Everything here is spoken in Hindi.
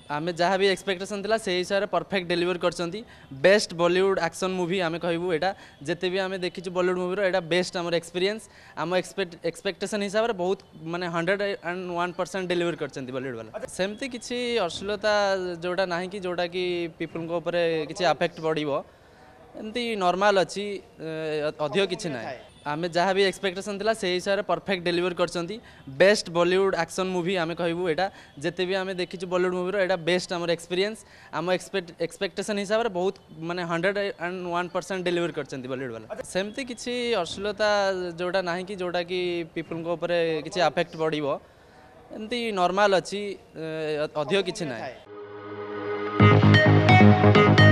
आमे जहाँ भी एक्सपेक्टेशन थिला से हिसाब से परफेक्ट डेलीवर करछंती बेस्ट बॉलीवुड एक्शन मूवी आमे कहबू एटा जेते भी आमे देखिछु बॉलीवुड मूवी रो एटा बेस्ट हमर एक्सपीरियंस आम एक्सपेक्टेशन हिसाब से बहुत माने 101% डेलीवर करछंती बॉलीवुड वाला सेमती किछि अश्लीलता जोटा नाही कि जोटा कि पीपल को ऊपर किछि अफेक्ट पड़िबो एमती नॉर्मल अछि अधिक किछि नाही आमे जहाँ भी एक्सपेक्टेशन थिला से हिसाब से परफेक्ट डेलीवर करछंती बेस्ट बॉलीवुड एक्शन मूवी आमे कहबू एटा जेते भी आमे देखिछु बॉलीवुड मूवी रो एटा बेस्ट हमर एक्सपीरियंस आम एक्सपेक्टेशन हिसाब से बहुत माने 101% डेलीवर करछंती बॉलीवुड वाला सेमती किछि अश्लीलता जोटा नाही कि जोटा कि पीपल को ऊपर किछि अफेक्ट पड़िबो एमती नॉर्मल अछि अधिक किछि नाही।